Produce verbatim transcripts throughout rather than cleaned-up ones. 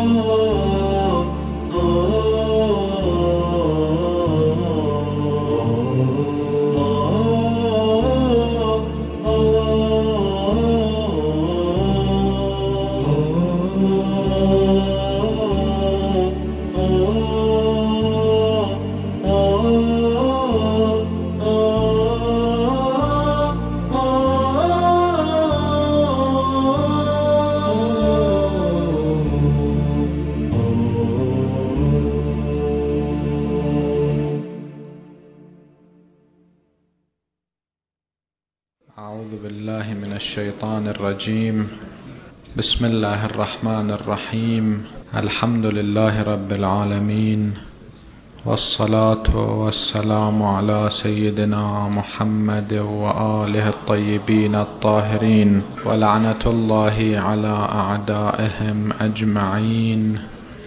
أعوذ بالله من الشيطان الرجيم. بسم الله الرحمن الرحيم. الحمد لله رب العالمين، والصلاة والسلام على سيدنا محمد وآله الطيبين الطاهرين، ولعنة الله على أعدائهم أجمعين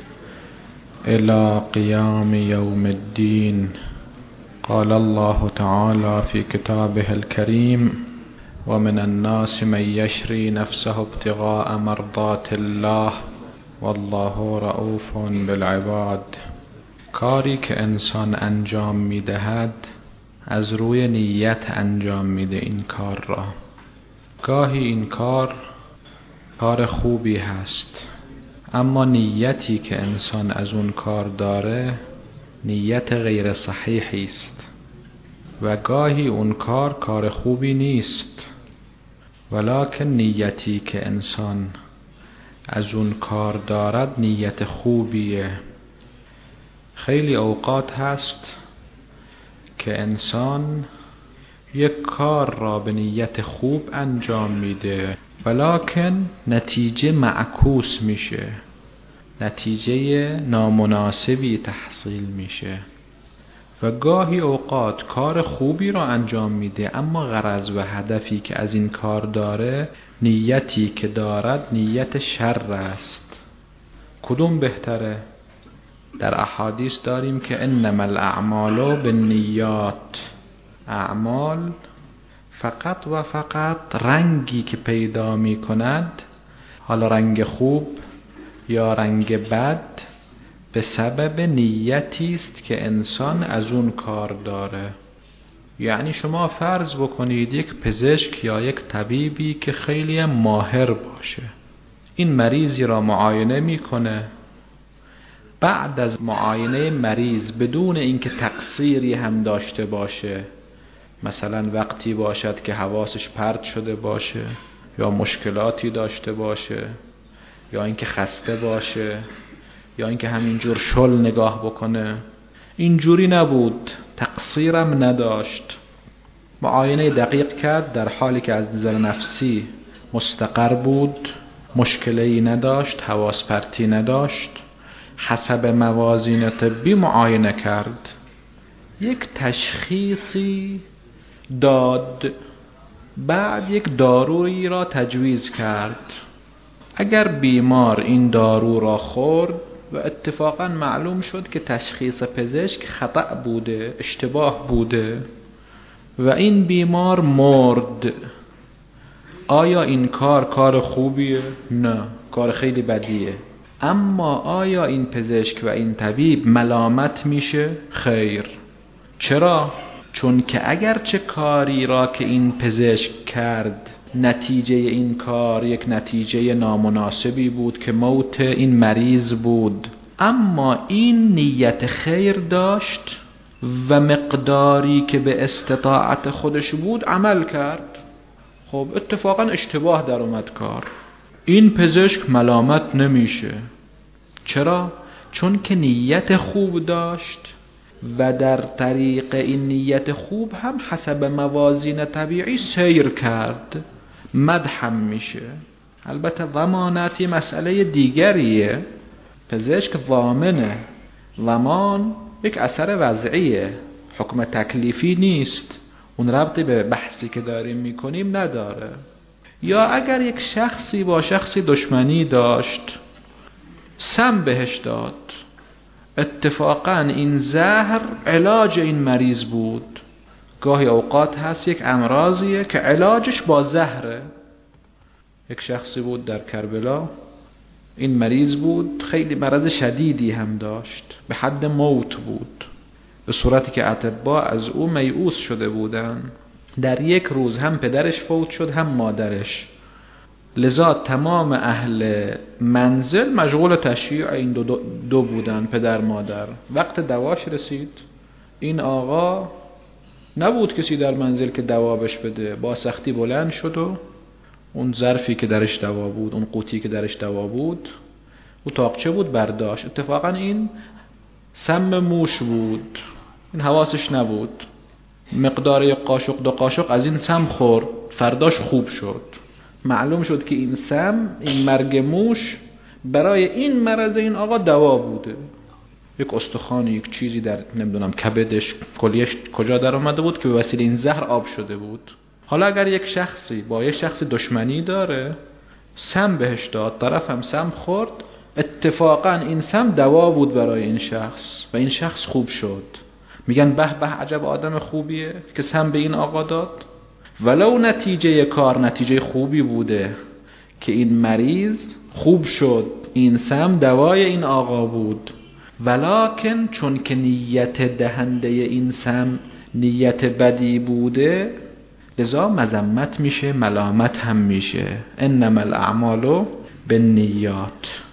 إلى قيام يوم الدين. قال الله تعالى في كتابه الكريم: ومن الناس من يشري نفسه ابتغاء مرضات الله والله رؤوف بالعباد. کاری که انسان انجام میدهد از روی نیت انجام میده این کار را. گاهی این کار کار خوبی هست، اما نیتی که انسان از اون کار داره نیت غیر صحیحی است و گاهی اون کار کار خوبی نیست، ولکن نیتی که انسان از اون کار دارد نیت خوبیه. خیلی اوقات هست که انسان یک کار را به نیت خوب انجام میده ولکن نتیجه معکوس میشه، نتیجه نامناسبی تحصیل میشه. و گاهی اوقات کار خوبی را انجام میده، اما غرض و هدفی که از این کار داره، نیتی که دارد نیت شر است. کدوم بهتره؟ در احادیث داریم که انما الاعمال بالنیات. اعمال فقط و فقط رنگی که پیدا می کند، حالا رنگ خوب یا رنگ بد، به سبب نیتی است که انسان از اون کار داره. یعنی شما فرض بکنید یک پزشک یا یک طبیبی که خیلی ماهر باشه، این مریضی را معاینه میکنه، بعد از معاینه مریض بدون اینکه تقصیری هم داشته باشه، مثلا وقتی باشد که حواسش پرت شده باشه یا مشکلاتی داشته باشه یا اینکه خسته باشه یا اینکه همینجور شل نگاه بکنه، اینجوری نبود، تقصیرم نداشت، معاینه دقیق کرد، در حالی که از نظر نفسی مستقر بود، مشکلی نداشت، حواس پرتی نداشت، حسب موازین طبی معاینه کرد، یک تشخیصی داد، بعد یک دارویی را تجویز کرد. اگر بیمار این دارو را خورد و اتفاقا معلوم شد که تشخیص پزشک خطأ بوده، اشتباه بوده و این بیمار مرد، آیا این کار کار خوبیه؟ نه، کار خیلی بدیه. اما آیا این پزشک و این طبیب ملامت میشه؟ خیر. چرا؟ چون که اگر چه کاری را که این پزشک کرد نتیجه این کار یک نتیجه نامناسبی بود که موت این مریض بود، اما این نیت خیر داشت و مقداری که به استطاعت خودش بود عمل کرد، خب اتفاقا اشتباه در اومد کار، این پزشک ملامت نمیشه. چرا؟ چون که نیت خوب داشت و در طریق این نیت خوب هم حسب موازین طبیعی سیر کرد، مدحم میشه. البته ضمانت یه مسئله دیگریه، پزشک ضامنه، ضمان یک اثر وضعیه، حکم تکلیفی نیست، اون ربطی به بحثی که داریم میکنیم نداره. یا اگر یک شخصی با شخصی دشمنی داشت، سم بهش داد، اتفاقا این زهر علاج این مریض بود. گاهی اوقات هست یک امراضیه که علاجش با زهره. یک شخصی بود در کربلا، این مریض بود، خیلی مرض شدیدی هم داشت، به حد موت بود، به صورتی که اطباء از او میؤوس شده بودند. در یک روز هم پدرش فوت شد هم مادرش، لذا تمام اهل منزل مشغول تشییع این دو, دو, دو بودن، پدر مادر. وقت دواش رسید، این آقا نبود کسی در منزل که دوا بهش بده، با سختی بلند شد و اون ظرفی که درش دوا بود، اون قوطی که درش دوا بود، اون تاقچه بود، برداشت. اتفاقا این سم موش بود، این حواسش نبود، مقدار یک قاشق دو قاشق از این سم خورد، فرداش خوب شد. معلوم شد که این سم، این مرگ موش برای این مرض این آقا دوا بوده. یک استخوانی، یک چیزی در نمیدونم کبدش، کلیهش کجا در اومده بود که به وسیله این زهر آب شده بود. حالا اگر یک شخصی با یک شخصی دشمنی داره، سم بهش داد، طرف هم سم خورد، اتفاقا این سم دوا بود برای این شخص و این شخص خوب شد. میگن به به عجب آدم خوبیه که سم به این آقا داد. ولو نتیجه کار نتیجه خوبی بوده که این مریض خوب شد، این سم دوای این آقا بود، ولکن چون که نیت دهنده این سم نیت بدی بوده، لذا مذمت میشه، ملامت هم میشه. انما الاعمال بالنیات.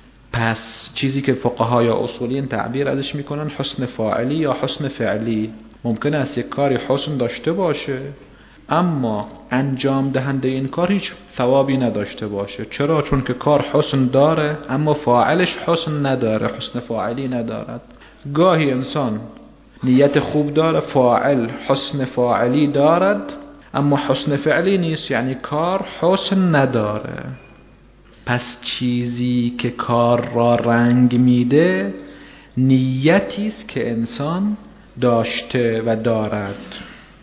پس چیزی که فقها یا اصولیین تعبیر ازش میکنن حسن فاعلی یا حسن فعلی. ممکن است یک کاری حسن داشته باشه اما انجام دهنده این کار هیچ ثوابی نداشته باشه. چرا؟ چون که کار حسن داره اما فاعلش حسن نداره، حسن فاعلی ندارد. گاهی انسان نیت خوب داره، فاعل حسن فاعلی دارد اما حسن فعلی نیست، یعنی کار حسن نداره. پس چیزی که کار را رنگ میده نیتی است که انسان داشته و دارد.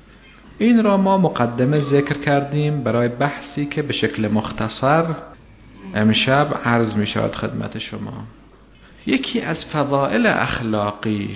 این را ما مقدمه ذکر کردیم برای بحثی که به شکل مختصر امشب عرض می شود خدمت شما. یکی از فضائل اخلاقی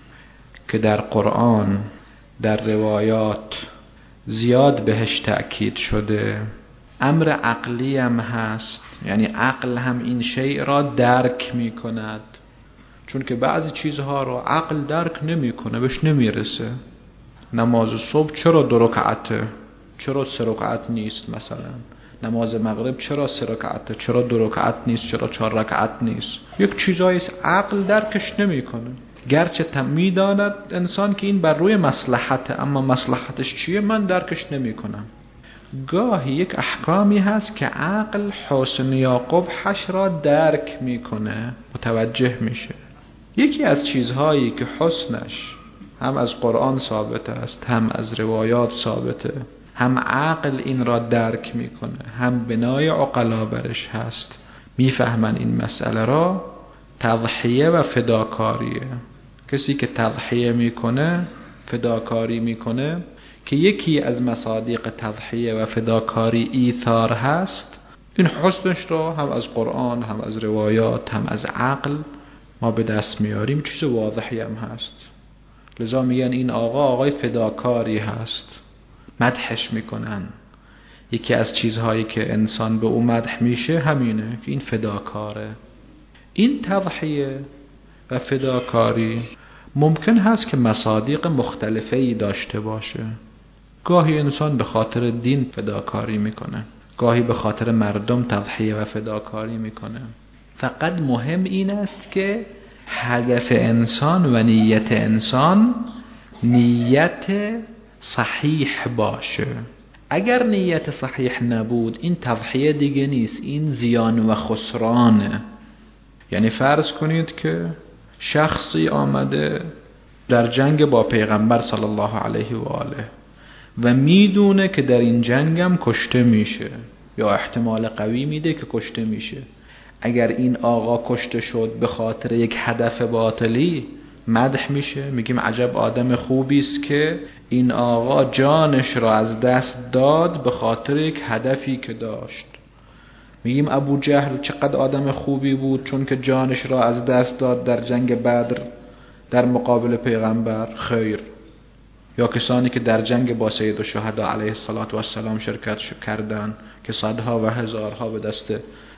که در قرآن، در روایات زیاد بهش تأکید شده، امر عقلی هم هست، یعنی عقل هم این شیء را درک می کند، چون که بعضی چیزها را عقل درک نمی کنه، بهش نمی رسه. نماز صبح چرا دو رکعته؟ چرا سه رکعت نیست؟ مثلا نماز مغرب چرا سه رکعته؟ چرا دو رکعت نیست؟ چرا چهار رکعت نیست؟ یک چیزایی است عقل درکش نمی کنه، گرچه تم میداند انسان که این بر روی مصلحته، اما مصلحتش چیه من درکش نمی کنم. گاهی یک احکامی هست که عقل حسن یا قبحش را درک میکنه، متوجه میشه. یکی از چیزهایی که حسنش هم از قرآن ثابت است، هم از روایات ثابته، هم عقل این را درک میکنه، هم بنای عقلا برش هست، میفهمن این مسئله را، تضحیه و فداکاریه. کسی که تضحیه میکنه، فداکاری میکنه، که یکی از مصادیق تضحیه و فداکاری ایثار هست، این حسنش را هم از قرآن، هم از روایات، هم از عقل ما به دست میاریم. چیز واضحی هم هست. لذا میگن این آقا آقای فداکاری هست، مدحش میکنن. یکی از چیزهایی که انسان به او مدح میشه همینه که این فداکاره. این تضحیه و فداکاری ممکن هست که مصادیق مختلفی داشته باشه. گاهی انسان به خاطر دین فداکاری میکنه، گاهی به خاطر مردم تضحیه و فداکاری میکنه. فقط مهم این است که هدف انسان و نیت انسان نیت صحیح باشه. اگر نیت صحیح نبود این تضحیه دیگه نیست، این زیان و خسرانه. یعنی فرض کنید که شخصی آمده در جنگ با پیغمبر صلی الله علیه و آله و میدونه که در این جنگم کشته میشه یا احتمال قوی میده که کشته میشه. اگر این آقا کشته شد به خاطر یک هدف باطلی مدح میشه، میگیم عجب آدم خوبی است که این آقا جانش را از دست داد به خاطر یک هدفی که داشت. میگیم ابو جهل چقدر آدم خوبی بود چون که جانش را از دست داد در جنگ بدر در مقابل پیغمبر. خیر. یا کسانی که در جنگ با سید الشهدا علیه الصلاة والسلام شرکت کردند که صدها و هزارها به دست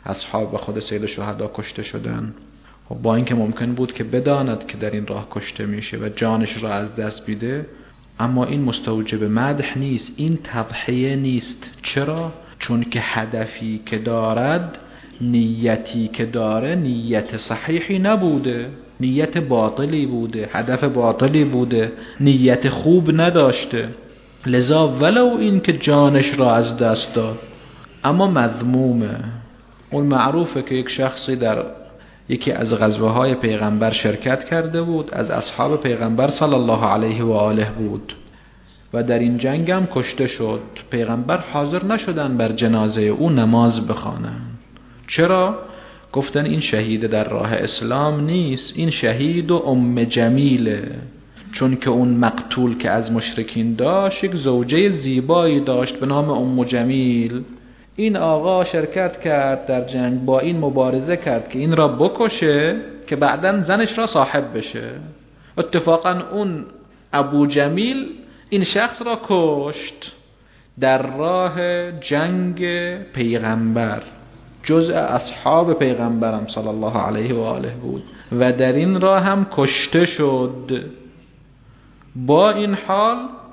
اصحاب و خود سید الشهدا کشته شدن. و با اینکه ممکن بود که بداند که در این راه کشته میشه و جانش را از دست بیده، اما این مستوجب مدح نیست، این تضحیه نیست. چرا؟ چون که هدفی که دارد، نیتی که داره، نیت صحیحی نبوده، نیت باطلی بوده، هدف باطلی بوده، نیت خوب نداشته. لذا ولو این که جانش را از دست داد اما مذمومه. اون معروفه که یک شخصی در یکی از غزوه های پیغمبر شرکت کرده بود، از اصحاب پیغمبر صلی الله علیه و آله بود و در این جنگ هم کشته شد. پیغمبر حاضر نشدن بر جنازه او نماز بخوانن. چرا؟ گفتن این شهید در راه اسلام نیست، این شهید و ام جمیله. چون که اون مقتول که از مشرکین داشت یک زوجه زیبایی داشت به نام ام جمیل. این آقا شرکت کرد در جنگ، با این مبارزه کرد که این را بکشه که بعداً زنش را صاحب بشه. اتفاقاً اون ابو جمیل این شخص را کشت در راه جنگ پیغمبر، جزء اصحاب پیغمبرم صلی الله علیه و آله بود و در این راه هم کشته شد. با این حال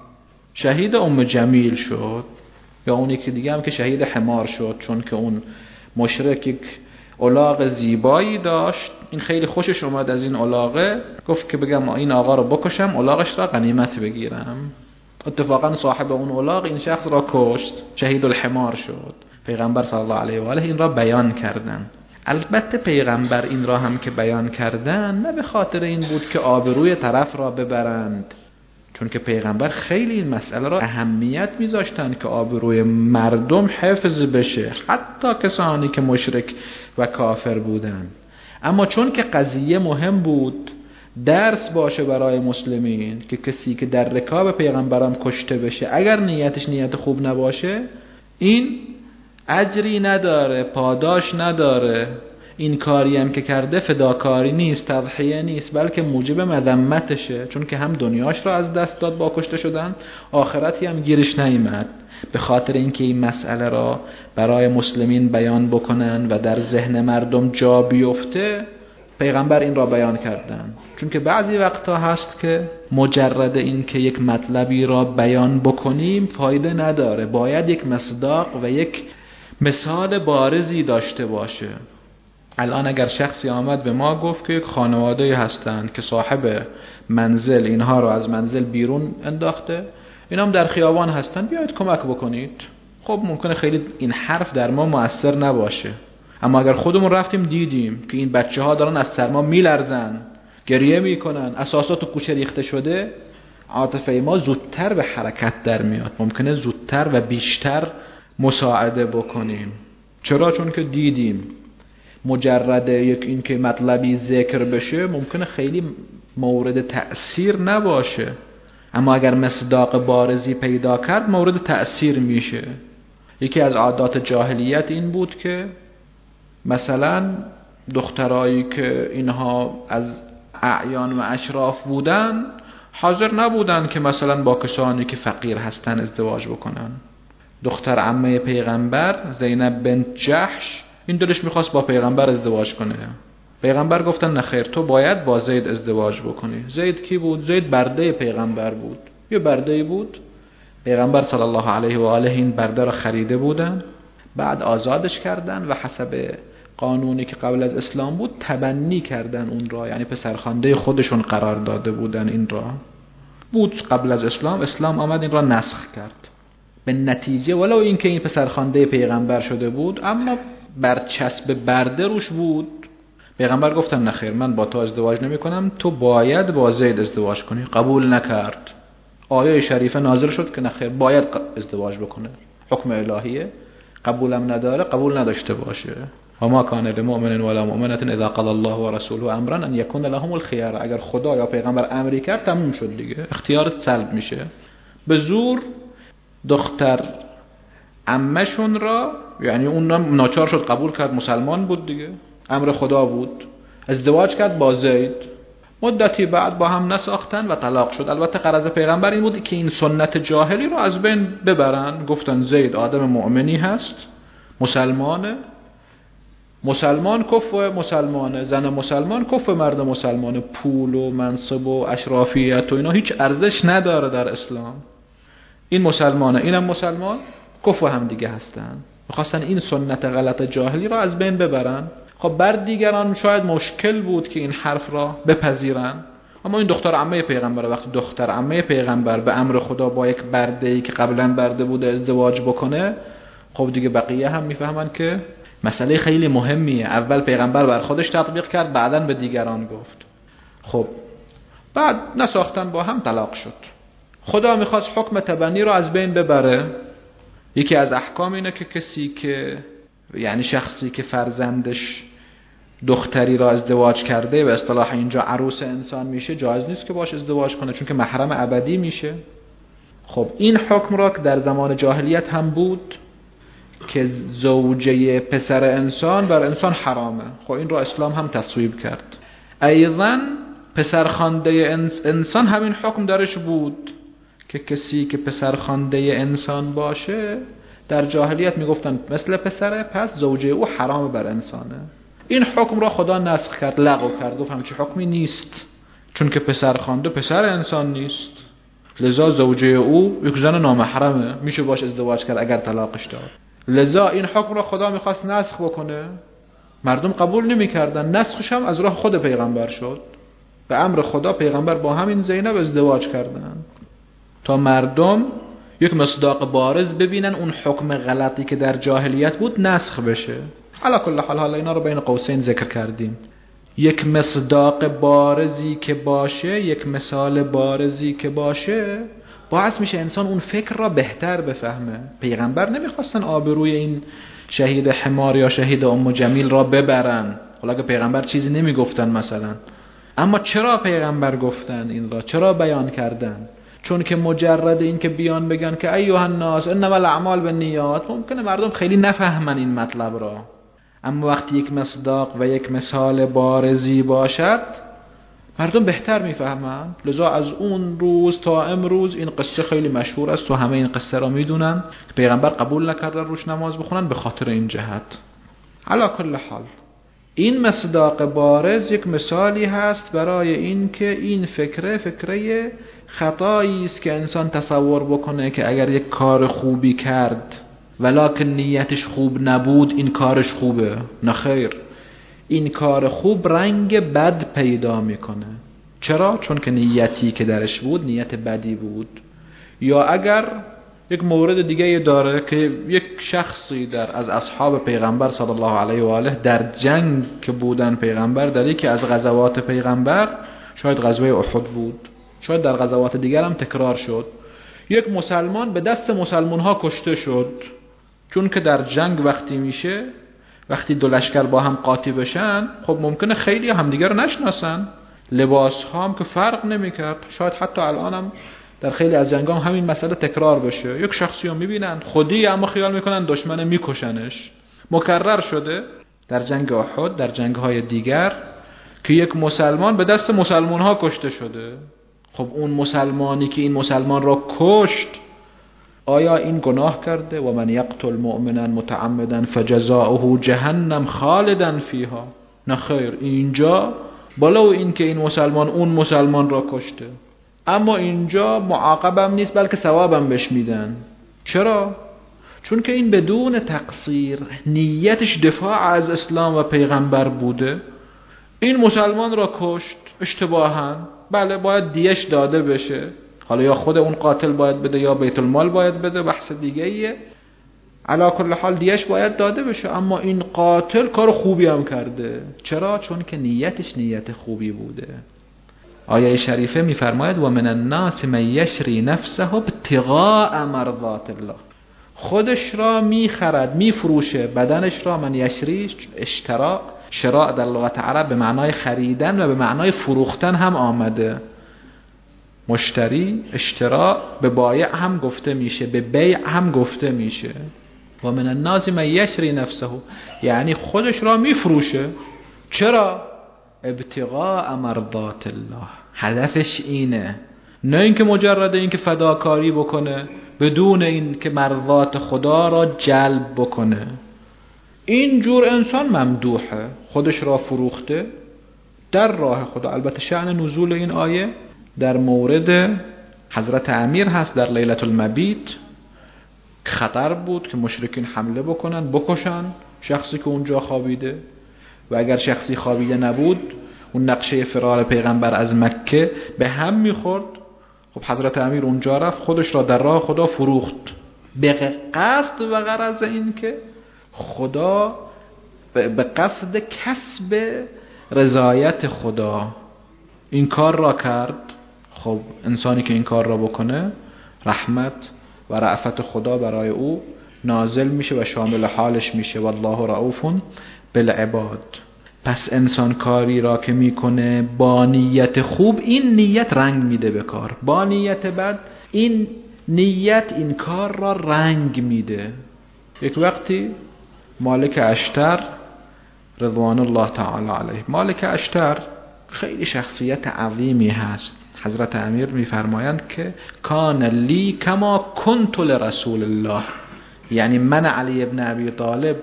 شهید ام جمیل شد. یا اون یکی دیگه هم که شهید حمار شد، چون که اون مشرک یک الاغ زیبایی داشت، این خیلی خوشش اومد از این الاغه، گفت که بگم این آقا رو بکشم الاغش را غنیمت بگیرم. اتفاقا صاحب اون الاغ این شخص را کشت، شهید الحمار شد. پیغمبر صلی الله علیه و آله این را بیان کردن. البته پیغمبر این را هم که بیان کردن نه به خاطر این بود که آبروی طرف را ببرند، چون که پیغمبر خیلی این مسئله را اهمیت میذاشتن که آبروی مردم حفظ بشه، حتی کسانی که مشرک و کافر بودند. اما چون که قضیه مهم بود، درس باشه برای مسلمین که کسی که در رکاب پیغمبرم کشته بشه اگر نیتش نیت خوب نباشه، این اجری نداره، پاداش نداره. این کاری هم که کرده فداکاری نیست، تضحیه نیست، بلکه موجب مذمتشه، چون که هم دنیاش را از دست داد با کشته شدن، آخرتی هم گیرش نیامد. به خاطر اینکه این مسئله را برای مسلمین بیان بکنن و در ذهن مردم جا بیفته، پیغمبر این را بیان کردن. چون که بعضی وقتا هست که مجرد این که یک مطلبی را بیان بکنیم فایده نداره، باید یک مصداق و یک مثال بارزی داشته باشه. الان اگر شخصی آمد به ما گفت که یک خانواده هستند که صاحب منزل اینها رو از منزل بیرون انداخته، اینا هم در خیابان هستند، بیایید کمک بکنید. خب ممکنه خیلی این حرف در ما مؤثر نباشه، اما اگر خودمون رفتیم دیدیم که این بچه ها دارن از سرما میلرزن، گریه میکنن، اساسات تو کوچه ریخته شده، عاطفه ما زودتر به حرکت در میاد، ممکنه زودتر و بیشتر مساعده بکنیم. چرا؟ چون که دیدیم مجرد یک این که مطلبی ذکر بشه ممکنه خیلی مورد تأثیر نباشه، اما اگر مصداق بارزی پیدا کرد مورد تأثیر میشه. یکی از عادات جاهلیت این بود که مثلا دخترایی که اینها از اعیان و اشراف بودن حاضر نبودن که مثلا با کسانی که فقیر هستن ازدواج بکنن. دختر عمه پیغمبر زینب بنت جحش این دلش میخواست با پیغمبر ازدواج کنه. پیغمبر گفتن نخیر، تو باید با زید ازدواج بکنی. زید کی بود؟ زید برده پیغمبر بود. یه برده بود، پیغمبر صلی الله علیه و آله این برده را خریده بودن، بعد آزادش کردن و حسب قانونی که قبل از اسلام بود تبنی کردن اون را، یعنی پسرخوانده خودشون قرار داده بودن. این را بود قبل از اسلام، اسلام آمد این را نسخ کرد. به نتیجه ولو این که این پسرخوانده پیغمبر شده بود اما برچسب برده روش بود. پیغمبر گفتن نخیر، من با تو ازدواج نمی کنم، تو باید با زید ازدواج کنی. قبول نکرد. آیه شریفه نازل شد که نخیر باید ازدواج بکنه، حکم الهیه، قبولم نداره، قبول نداشته باشه. و ما کان للمؤمن ولا مؤمنة اذا قضى الله ورسوله امرا ان يكون لهم الخيار. اگر خدا یا پیغمبر امری کرد تموم شد دیگه، اختیارت سلب میشه. به زور دختر عمه‌شون را، یعنی اون ناچار شد قبول کرد، مسلمان بود دیگه، امر خدا بود، ازدواج کرد با زید. مدتی بعد با هم نساختن و طلاق شد. البته غرض پیغمبر این بود که این سنت جاهلی رو از بین ببرن. گفتن زید آدم مؤمنی هست، مسلمانه، مسلمان کفو مسلمانه، زن مسلمان کفو مرد مسلمانه، پول و منصب و اشرافیت و اینا هیچ ارزش نداره در اسلام. این مسلمانه، اینم مسلمان، کفو هم دیگه هستن. میخواستن این سنت غلط جاهلی را از بین ببرن. خب بر دیگران شاید مشکل بود که این حرف را بپذیرن، اما این دختر عمه پیغمبر، وقتی دختر عمه پیغمبر به امر خدا با یک برده‌ای که قبلا برده بوده ازدواج بکنه، خب دیگه بقیه هم میفهمن که مسئله خیلی مهمیه. اول پیغمبر بر خودش تطبیق کرد، بعداً به دیگران گفت. خب بعد نساختن، با هم طلاق شد. خدا میخواست حکم تبنی رو از بین ببره. یکی از احکام اینه که کسی که یعنی شخصی که فرزندش دختری را ازدواج کرده، و اصطلاح اینجا عروس انسان میشه، جایز نیست که باش ازدواج کنه، چون که محرم ابدی میشه. خب این حکم را که در زمان جاهلیت هم بود که زوجه پسر انسان بر انسان حرامه، خب این را اسلام هم تصویب کرد. ایضا پسرخوانده انسان همین حکم درش بود که کسی که پسرخوانده انسان باشه در جاهلیت میگفتن مثل پسره، پس زوجه او حرام بر انسانه. این حکم را خدا نسخ کرد، لغو کرد، گفت همچین حکمی نیست، چون که پسرخوانده پسر انسان نیست، لذا زوجه او یک زن نامحرمه، میشه باش ازدواج کرد اگر طلاقش داد. لذا این حکم را خدا میخواست نسخ بکنه، مردم قبول نمیکردن. نسخش هم از راه خود پیغمبر شد. به امر خدا پیغمبر با همین زینب ازدواج کردن تا مردم یک مصداق بارز ببینن اون حکم غلطی که در جاهلیت بود نسخ بشه. علا کل حال، حالا اینا رو بین قوسین ذکر کردیم. یک مصداق بارزی که باشه، یک مثال بارزی که باشه، باعث میشه انسان اون فکر را بهتر بفهمه. پیغمبر نمیخواستن آبروی این شهید حمار یا شهید ام جمیل را ببرن، حالا که پیغمبر چیزی نمیگفتن مثلا. اما چرا پیغمبر گفتن این را؟ چرا بیان کردن؟ چون که مجرد این که بیان بگن که ایها الناس انما الاعمال بالنیات، ممکنه مردم خیلی نفهمن این مطلب را. اما وقتی یک مصداق و یک مثال بارزی باشد، مردم بهتر میفهمن. لذا از اون روز تا امروز این قصه خیلی مشهور است و همه این قصه را میدونن که پیغمبر قبول نکردن روش نماز بخونن به خاطر این جهت. علا کل حال، این مصداق بارز یک مثالی هست برای این که این فکره فکره خطایی است که انسان تصور بکنه که اگر یک کار خوبی کرد ولکن نیتش خوب نبود این کارش خوبه. نه خیر، این کار خوب رنگ بد پیدا میکنه. چرا؟ چون که نیتی که درش بود نیت بدی بود. یا اگر یک مورد دیگه داره که یک شخصی در از اصحاب پیغمبر صلی الله علیه و آله در جنگ که بودن پیغمبر، در یکی از غزوات پیغمبر، شاید غزوه احد بود، شاید در غزوات دیگر هم تکرار شد، یک مسلمان به دست مسلمان ها کشته شد. چون که در جنگ وقتی میشه، وقتی دو لشکر با هم قاطی بشن، خب ممکنه خیلی همدیگر رو نشناسن، لباس ها هم که فرق نمیکرد. شاید حتی الان هم در خیلی از جنگ هم همین مسئله تکرار بشه. یک شخصی رو میبینن خودی، اما خیال میکنن دشمن میکشنش. مکرر شده در جنگ احد، در جنگ های دیگر، که یک مسلمان به دست مسلمان ها کشته شده. خب اون مسلمانی که این مسلمان را کشت، آیا این گناه کرده؟ و من یقتل مؤمنا متعمدا فجزاؤه جهنم خالدا فیها. نه خیر، اینجا بالا و این که این مسلمان اون مسلمان را کشته، اما اینجا معاقبم نیست بلکه ثوابم بهش میدن. چرا؟ چون که این بدون تقصیر نیتش دفاع از اسلام و پیغمبر بوده. این مسلمان را کشت اشتباها، بله باید دیش داده بشه، حالا یا خود اون قاتل باید بده یا بیت المال باید بده، بحث دیگه ایه. علا کل حال دیش باید داده بشه، اما این قاتل کار خوبی هم کرده. چرا؟ چون که نیتش نیت خوبی بوده. آیه شریفه میفرماید و من الناس من یشری نفسه ابتغاء مرضات الله. خودش را میخرد، میفروشه، بدنش را. من یشری، اشترا، شراء در لغت عرب به معنای خریدن و به معنای فروختن هم آمده. مشتری، اشترا، به بایع هم گفته میشه، به بیع هم گفته میشه. و من الناس من یشری نفسه، یعنی خودش را میفروشه. چرا؟ ابتغاء مرضات الله. هدفش اینه، نه اینکه مجرد اینکه فداکاری بکنه بدون این که مرضات خدا را جلب بکنه. این جور انسان ممدوحه، خودش را فروخته در راه خدا. البته شأن نزول این آیه در مورد حضرت امیر هست در لیلة المبیت، خطر بود که مشرکین حمله بکنن بکشن شخصی که اونجا خوابیده، و اگر شخصی خوابیده نبود اون نقشه فرار پیغمبر از مکه به هم میخورد. خب حضرت امیر اونجا رفت، خودش را در راه خدا فروخت به قصد و غرض این که خدا، به قصد کسب رضایت خدا این کار را کرد. خب انسانی که این کار را بکنه رحمت و رأفت خدا برای او نازل میشه و شامل حالش میشه. والله رؤوف بالعباد. پس انسان کاری را که میکنه با نیت خوب، این نیت رنگ میده به کار. با نیت بد، این نیت این کار را رنگ میده. یک وقتی مالک اشتر رضوان الله تعالی علیه، مالک اشتر خیلی شخصیت عظیمی هست. حضرت امیر میفرمایند که کان لی کما کنت لرسول الله، یعنی من علی ابن ابی طالب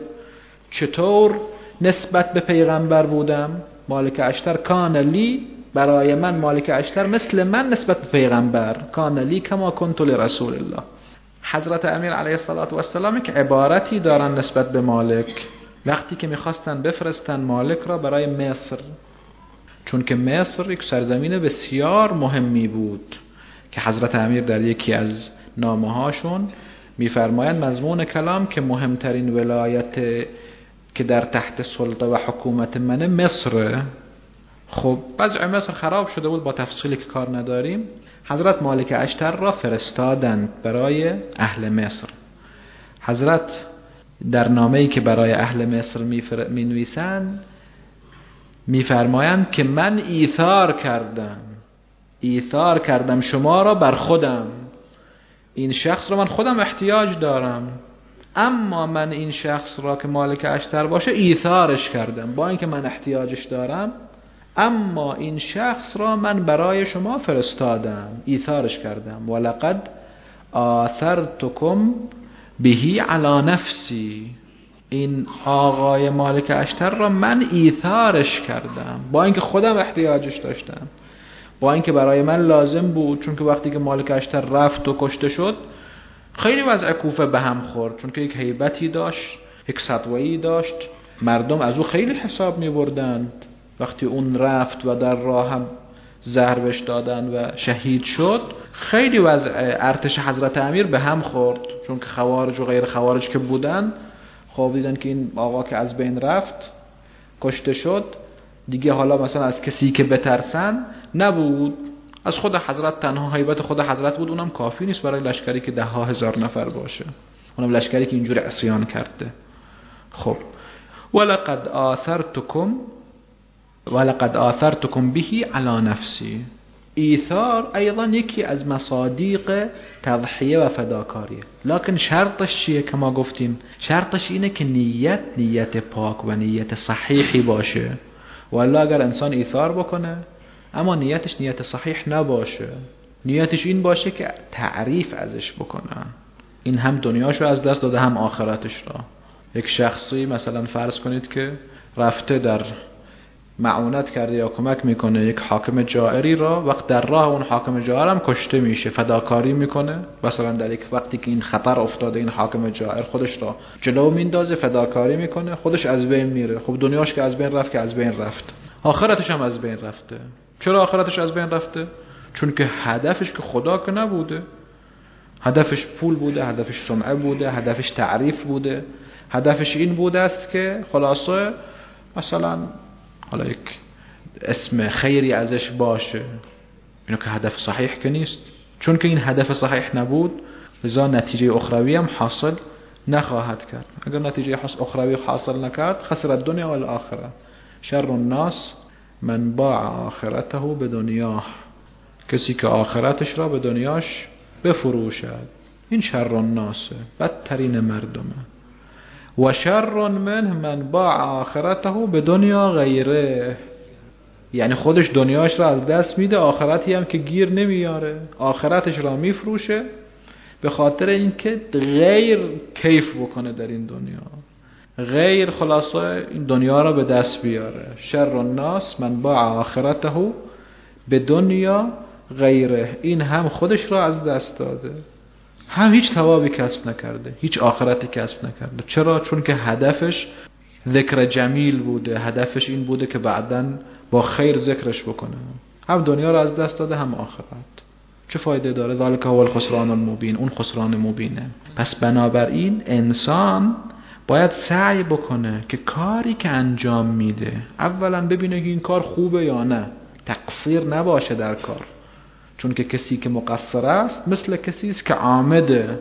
چطور نسبت به پیغمبر بودم، مالک اشتر کان لی، برای من مالک اشتر مثل من نسبت به پیغمبر، کان لی کما کنت لرسول الله. حضرت امیر علیه السلام که عبارتی دارن نسبت به مالک، وقتی که میخواستن بفرستن مالک را برای مصر، چون که مصر یک سرزمین بسیار مهمی بود که حضرت امیر در یکی از نامه‌هاشون میفرمایند مضمون کلام که مهمترین ولایت که در تحت سلطه و حکومت منه مصره. خب وضع مصر خراب شده بود، با تفصیلی که کار نداریم. حضرت مالک اشتر را فرستادند برای اهل مصر. حضرت در نامه‌ای که برای اهل مصر می نویسند میفرمایند که من ایثار کردم ایثار کردم شما را بر خودم، این شخص را من خودم احتیاج دارم، اما من این شخص را که مالک اشتر باشه ایثارش کردم، با اینکه من احتیاجش دارم اما این شخص را من برای شما فرستادم، ایثارش کردم. ولقد آثرتکم بهی علی نفسی، این آقای مالک اشتر را من ایثارش کردم با اینکه خودم احتیاجش داشتم، با اینکه برای من لازم بود. چون که وقتی که مالک اشتر رفت و کشته شد خیلی وضع کوفه به هم خورد، چون که یک هیبتی داشت، یک سطوه‌ای داشت، مردم از او خیلی حساب می بردند. وقتی اون رفت و در راه هم زهر بهش دادن و شهید شد، خیلی وضع ارتش حضرت امیر به هم خورد، چون که خوارج و غیر خوارج که بودن خب دیدن که این آقا که از بین رفت کشته شد دیگه، حالا مثلا از کسی که بترسن نبود، از خود حضرت تنها هیبت خود حضرت بود، اونم کافی نیست برای لشکری که ده ها هزار نفر باشه، اونم لشکری که اینجور عصیان کرده. خب ولقد آثرتکم ولقد آثرتکم بهی علی نفسی. ایثار ایضا یکی از مصادیق تضحیه و فداکاریه، لکن شرطش چیه که ما گفتیم؟ شرطش اینه که نیت نیت پاک و نیت صحیحی باشه. والا اگر انسان ایثار بکنه اما نیتش نیت صحیح نباشه، نیتش این باشه که تعریف ازش بکنن، این هم دنیاشو از دست داده هم آخرتش را. یک شخصی مثلا فرض کنید که رفته در معونت کرده یا کمک میکنه یک حاکم جائری را، وقت در راه اون حاکم جائر هم کشته میشه، فداکاری میکنه، مثلا در یک وقتی که این خطر افتاده این حاکم جائر خودش را جلو میندازه فداکاری میکنه، خودش از بین میره. خب دنیاش که از بین رفت که از بین رفت، آخرتش هم از بین رفته. چرا آخرتش از بین رفته؟ چون که هدفش که خدا که نبوده، هدفش پول بوده، هدفش سمعه بوده، هدفش تعریف بوده، هدفش این بوده است که خلاصه مثلا حالا یک اسم خیری ازش باشه. اینو که هدف صحیح که نیست، چون که این هدف صحیح نبود لذا نتیجه اخروی هم حاصل نخواهد کرد. اگر نتیجه اخروی حاصل نکرد خسر الدنیا و الاخره. شر الناس من باع آخرته به دنیا، کسی که آخرتش را به دنیاش بفروشد، این شر الناس، بدترین مردمه. و شر منه من باع آخرته به دنیا غیره، یعنی خودش دنیاش را از دست میده، آخرتی هم که گیر نمیاره، آخرتش را میفروشه به خاطر اینکه غیر کیف بکنه در این دنیا، غیر خلاصه این دنیا را به دست بیاره. شر الناس من باع آخرته به دنیا غیره، این هم خودش را از دست داده، هم هیچ ثوابی کسب نکرده، هیچ آخرتی کسب نکرده. چرا؟ چون که هدفش ذکر جمیل بوده، هدفش این بوده که بعداً با خیر ذکرش بکنه. هم دنیا را از دست داده هم آخرت. چه فایده داره؟ ذالک هو الخسران المبین، اون خسران مبینه. پس بنابراین انسان باید سعی بکنه که کاری که انجام میده اولا ببینه که این کار خوبه یا نه، تقصیر نباشه در کار. چون که کسی که مقصر است مثل کسی است که عامده،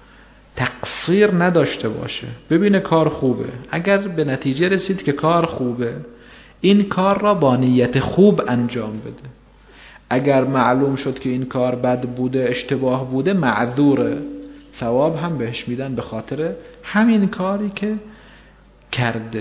تقصیر نداشته باشه، ببینه کار خوبه. اگر به نتیجه رسید که کار خوبه، این کار را با نیت خوب انجام بده. اگر معلوم شد که این کار بد بوده، اشتباه بوده، معذوره، ثواب هم بهش میدن به خاطر همین کاری که کرده.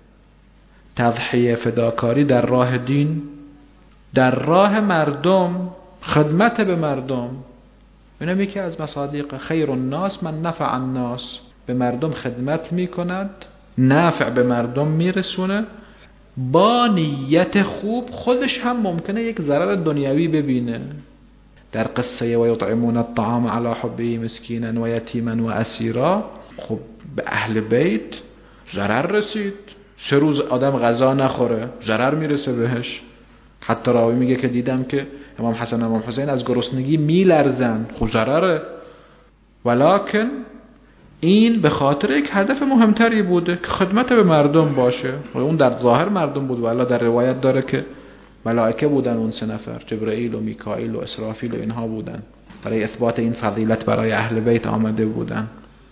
تضحیه، فداکاری در راه دین، در راه مردم، خدمت به مردم. اینم یکی از مصادیق خیر الناس من نفع الناس، به مردم خدمت میکند، نفع به مردم میرسونه با نیت خوب. خودش هم ممکنه یک ضرر دنیوی ببینه. در قصه و یطعمون الطعام علی حبه مسکینا و یتیما و اسیرا، خب به اهل بیت ضرر رسید، سه روز آدم غذا نخوره، ضرر میرسه بهش. حتی راوی میگه که دیدم که امام حسن و امام حسین از گرسنگی میلرزن، خب ضرره. ولکن این به خاطر یک هدف مهمتری بوده که خدمت به مردم باشه. اون در ظاهر مردم بود، ولی در روایت داره که ملائکه بودن، اون سه نفر، جبرئیل و میکائیل و اسرافیل و اینها بودن، برای اثبات این فضیلت برای اهل بیت آمده بودن.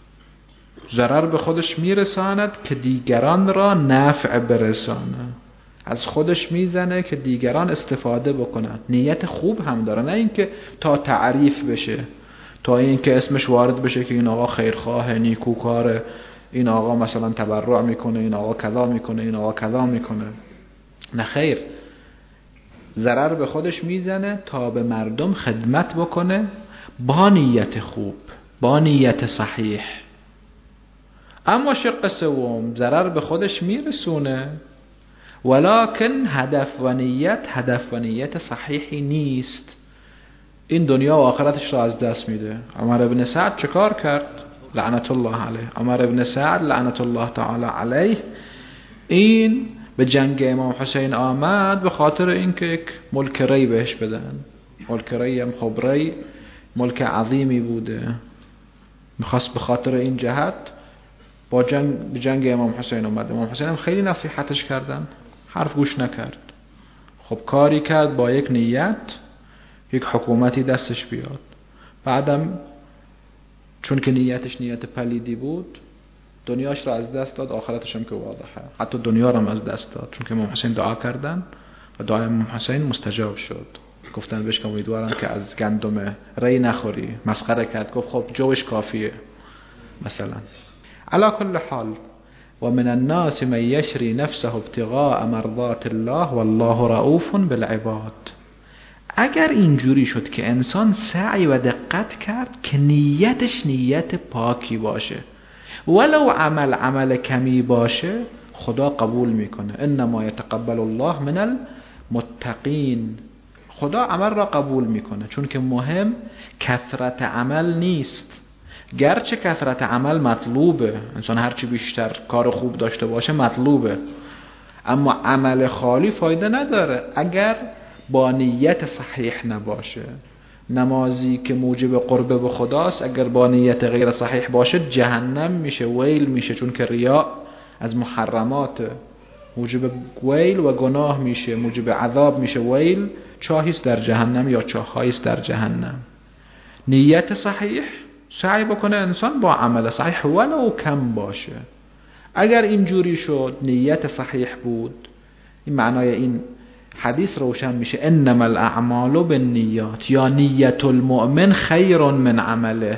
ضرر به خودش میرساند که دیگران را نفع برسانه، از خودش میزنه که دیگران استفاده بکنن. نیت خوب هم داره، نه اینکه تا تعریف بشه، تا اینکه اسمش وارد بشه که این آقا خیرخواه، نیکوکاره، این آقا مثلا تبرع میکنه، این آقا کذا میکنه، این آقا کذا میکنه. نه خیر، ضرر به خودش میزنه تا به مردم خدمت بکنه با نیت خوب، با نیت صحیح. اما شق سوم ضرر به خودش میرسونه، ولکن هدف و نیت هدف و نیت صحیحی نیست. این دنیا و آخرتش را از دست میده. عمر ابن سعد چه کار کرد؟ لعنت الله علیه. عمر ابن سعد لعنت الله تعالی علیه، این به جنگ امام حسین آمد به خاطر اینکه یک ملک ری بهش بدن. ملک ری هم خب ری ملک عظیمی بوده، میخواست به خاطر این جهت با جنگ به جنگ امام حسین اومد. امام حسین هم خیلی نصیحتش کردن، حرف گوش نکرد. خب کاری کرد با یک نیت، یک حکومتی دستش بیاد. بعدم چون که نیتش نیت پلیدی بود، دنیاش را از دست داد، آخرتش هم که واضحه، حتی دنیا را هم از دست داد. چون که امام حسین دعا کردن و دعای امام حسین مستجاب شد. گفتن بهش که امیدوارم که از گندم ری نخوری. مسخره کرد، گفت خب جوش کافیه مثلا. علی کل حال، و من الناس من یشری نفسه ابتغاء مرضات الله والله رؤوف بالعباد. اگر اینجوری شد که انسان سعی و دقت کرد که نیتش نیت پاکی باشه، ولو عمل عمل کمی باشه، خدا قبول میکنه. انما یتقبل الله من المتقین. خدا عمل را قبول میکنه، چون که مهم کثرت عمل نیست. گرچه کثرت عمل مطلوبه، انسان هرچی بیشتر کار خوب داشته باشه مطلوبه، اما عمل خالی فایده نداره اگر با نیت صحیح نباشه. نمازی که موجب قرب به خداست اگر با نیت غیر صحیح باشه جهنم میشه، ویل میشه، چون که ریا از محرمات، موجب ویل و گناه میشه، موجب عذاب میشه. ویل چاهیست در جهنم یا چاهاییست در جهنم. نیت صحیح، سعی بکنه انسان با عمل صحیح ولو کم باشه. اگر اینجوری شد، نیت صحیح بود، این معنای این حدیث روشن میشه. انما الاعمال بالنیات، یا نیت المؤمن خیر من عمله.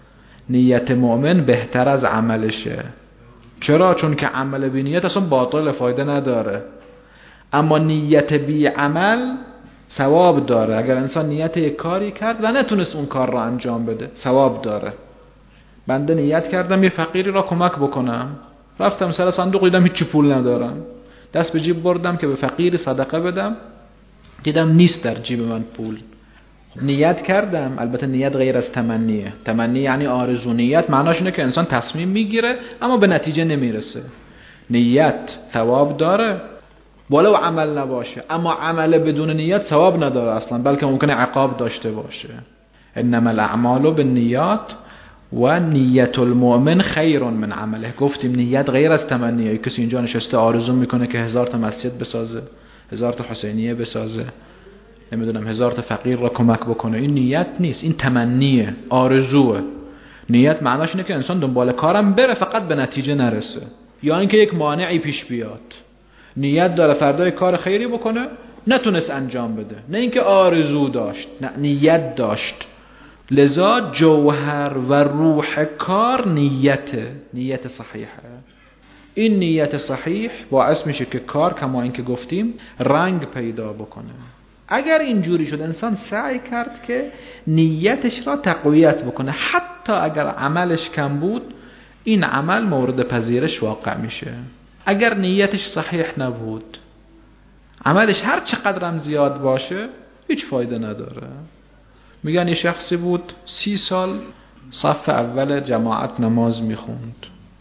نیت مؤمن بهتر از عملشه. چرا؟ چون که عمل بی نیت اصلا باطل، فایده نداره، اما نیت بی عمل ثواب داره. اگر انسان نیت یک کاری کرد و نتونست اون کار را انجام بده، ثواب داره. بنده نیت کردم یه فقیری را کمک بکنم، رفتم سر صندوق دیدم هیچ پول ندارم، دست به جیب بردم که به فقیری صدقه بدم، دیدم نیست در جیب من پول. خب نیت کردم، البته نیت غیر از تمنیه. تمنی یعنی آرزو، نیت معناش اینه که انسان تصمیم میگیره اما به نتیجه نمیرسه. نیت ثواب داره ولو عمل نباشه، اما عمل بدون نیت ثواب نداره اصلا، بلکه ممکنه عقاب داشته باشه. انما الاعمال بالنیات و نیت المؤمن خیر من عمله. گفتیم نیت غیر از تمنیه. کسی اینجا نشسته آرزو میکنه که هزار تا مسجد بسازه، هزار تا حسینیه بسازه، نمیدونم هزار تا فقیر را کمک بکنه، این نیت نیست، این تمنیه، آرزوه. نیت معناش اینه که انسان دنبال کارم بره فقط به نتیجه نرسه، یا اینکه یک مانعی پیش بیاد. نیت داره فردای کار خیری بکنه نتونست انجام بده، نه اینکه آرزو داشت، نه نیت داشت. لذا جوهر و روح کار نیته، نیت صحیحه. این نیت صحیح باعث میشه که کار کما اینکه گفتیم رنگ پیدا بکنه. اگر اینجوری شد انسان سعی کرد که نیتش را تقویت بکنه، حتی اگر عملش کم بود این عمل مورد پذیرش واقع میشه. اگر نیتش صحیح نبود عملش هر چقدرم زیاد باشه هیچ فایده نداره. میگن یه شخصی بود سی سال صف اول جماعت نماز میخوند.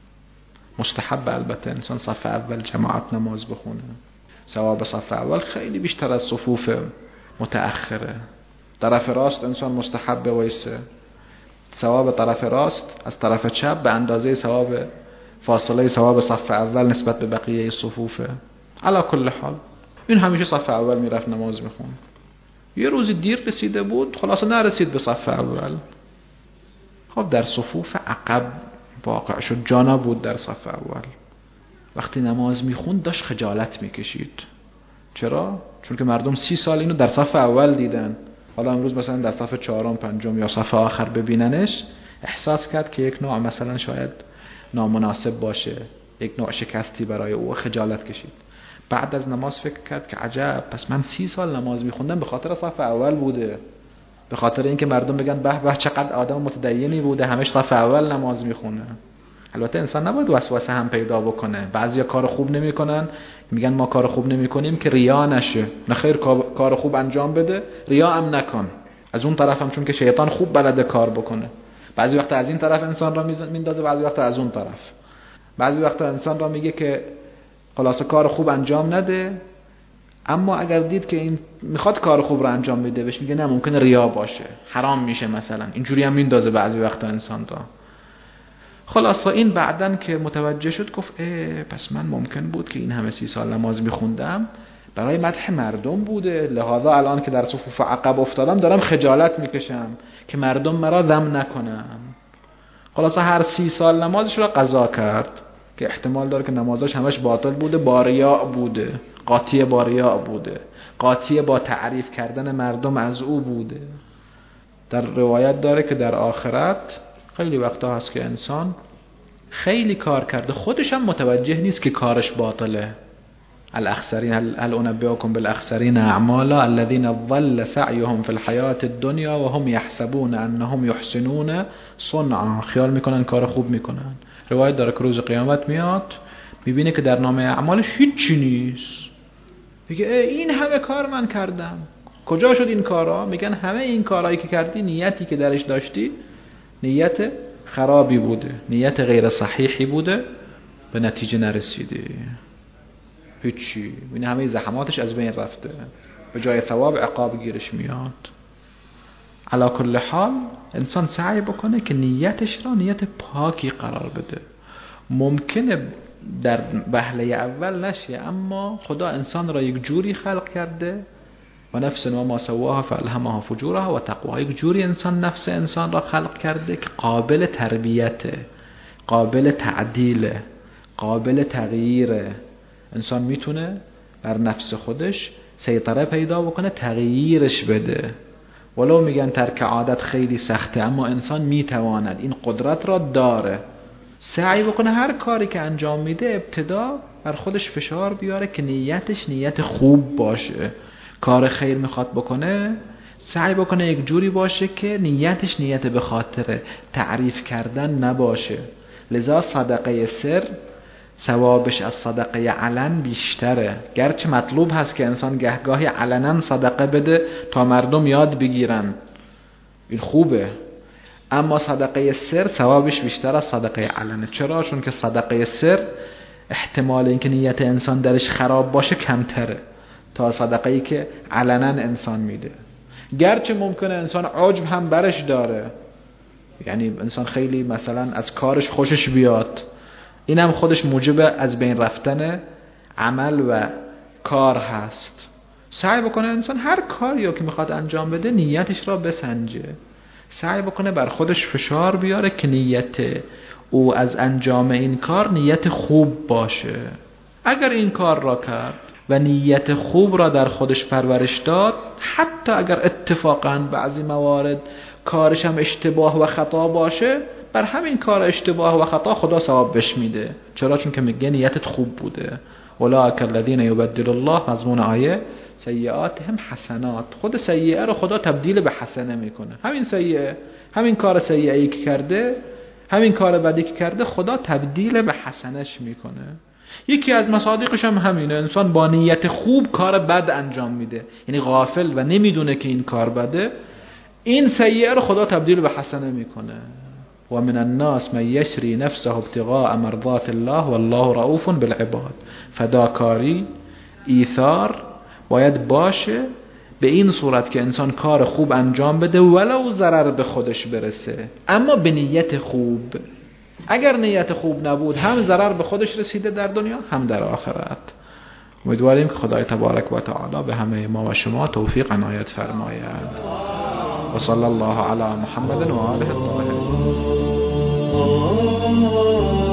مستحب البته انسان صف اول جماعت نماز بخونه، ثواب صف اول خیلی بیشتر از صفوف متأخره. طرف راست انسان مستحب وایسه، ثواب طرف راست از طرف چپ به اندازه ثواب فاصله ثواب صف اول نسبت به بقیه صفوفه. علی کل حال این همیشه صف اول میرفت نماز میخوند. یه روزی دیر رسیده بود، خلاصه نرسید به صف اول. خب در صفوف عقب واقع شد، جا نبود در صف اول. وقتی نماز میخوند داشت خجالت میکشید. چرا؟ چون که مردم سی سال اینو در صف اول دیدن، حالا امروز مثلا در صف چهارم، پنجم یا صف آخر ببیننش، احساس کرد که یک نوع مثلا شاید نامناسب باشه، یک نوع شکستی برای او، خجالت کشید. بعد از نماز فکر کرد که عجب، پس من سی سال نماز میخوندم به خاطر صف اول بوده، به خاطر اینکه مردم بگن به به چقدر آدم متدینی بوده، همش صف اول نماز میخونه. البته انسان نباید وسوسه هم پیدا بکنه. بعضیا کار خوب نمیکنن، میگن ما کار خوب نمیکنیم که ریا نشه. نه خیر، کار خوب انجام بده، ریا هم نکن. از اون طرف هم چون که شیطان خوب بلده کار بکنه، بعضی وقت از این طرف انسان را میندازه، بعضی وقت از اون طرف. بعضی وقت انسان را میگه که خلاصه کار خوب انجام نده، اما اگر دید که این میخواد کار خوب رو انجام بده بهش میگه نه ممکنه ریا باشه، حرام میشه مثلا. اینجوری هم میندازه بعضی وقت انسان را. خلاصه این بعدن که متوجه شد گفت اه پس من ممکن بود که این همه سی سال نماز میخوندم برای مدح مردم بوده، لحاظا الان که در صفوف عقب افتادم دارم خجالت میکشم که مردم مرا ذم نکنم. خلاصه هر سی سال نمازش رو قضا کرد که احتمال داره که نمازش همش باطل بوده، با ریا بوده، قاطی با ریا بوده، قاطی با تعریف کردن مردم از او بوده. در روایت داره که در آخرت خیلی وقتا هست که انسان خیلی کار کرده خودش هم متوجه نیست که کارش باطله. الاخسرین هل انبئکم بالاخسرین اعمالا الذين ضل سعیهم فی الحیاة الدنیا وهم یحسبون انهم یحسنون صنعا. خیال میکنن کار خوب میکنن. روایت داره که روز قیامت میاد میبینه که در نامه اعمالش هیچی نیست. میگه این همه کار من کردم، کجا شد این کارا؟ میگن همه این کارهایی که کردی نیتی که درش داشتی نیت خرابی بوده، نیت غیر صحیحی بوده، به نتیجه نرسیدی، هیچی. این همه زحماتش از بین رفته، به جای ثواب عقاب گیرش میاد. علا کل حال انسان سعی بکنه که نیتش را نیت پاکی قرار بده. ممکنه در وهله اول نشه، اما خدا انسان را یک جوری خلق کرده و نفس و ما سواها فالهمها فجورها و تقواها. یک جوری انسان نفس انسان را خلق کرده که قابل تربیته، قابل تعدیله، قابل تغییره. انسان میتونه بر نفس خودش سیطره پیدا بکنه، تغییرش بده. ولو میگن ترک عادت خیلی سخته، اما انسان میتواند، این قدرت را داره. سعی بکنه هر کاری که انجام میده ابتدا بر خودش فشار بیاره که نیتش نیت خوب باشه. کار خیر میخواد بکنه، سعی بکنه یک جوری باشه که نیتش نیت به خاطر تعریف کردن نباشه. لذا صدقه سر ثوابش از صدقه علن بیشتره. گرچه مطلوب هست که انسان گهگاهی علنا صدقه بده تا مردم یاد بگیرن، این خوبه، اما صدقه سر ثوابش بیشتر از صدقه علنه. چرا؟ چون که صدقه سر احتمال اینکه نیت انسان درش خراب باشه کمتره تا صدقه ای که علنا انسان میده. گرچه ممکنه انسان عجب هم برش داره، یعنی انسان خیلی مثلا از کارش خوشش بیاد، اینم خودش موجب از بین رفتن عمل و کار هست. سعی بکنه انسان هر کاری که میخواد انجام بده نیتش را بسنجه، سعی بکنه بر خودش فشار بیاره که نیت او از انجام این کار نیت خوب باشه. اگر این کار را کرد و نیت خوب را در خودش پرورش داد، حتی اگر اتفاقاً بعضی موارد کارش هم اشتباه و خطا باشه، بر همین کار اشتباه و خطا خدا ثواب بهش میده. چرا؟ چون که میگه نیتت خوب بوده. اولئک الذین یبدل الله، مضمون آیه، سیئاتهم حسنات. خود سیئه رو خدا تبدیل به حسنه میکنه. همین سیئه، همین کار سیئه‌ای که کرده، همین کار بدی که کرده، خدا تبدیل به حسنش میکنه. یکی از مصادیقش هم همینه، انسان با نیت خوب کار بد انجام میده، یعنی غافل و نمیدونه که این کار بده، این سیئه رو خدا تبدیل به حسنه میکنه. و من الناس من یشری نفسه ابتغاء مرضات الله والله رؤوف بالعباد. فداکاری، ایثار باید باشه به این صورت که انسان کار خوب انجام بده ولو ضرر به خودش برسه، اما به نیت خوب. اگر نیت خوب نبود، هم ضرر به خودش رسیده در دنیا هم در آخرت. امیدواریم که خدای تبارک و تعالی به همه ما و شما توفیق عنایت فرماید. و صلی الله علی محمد و آله الطاهرین.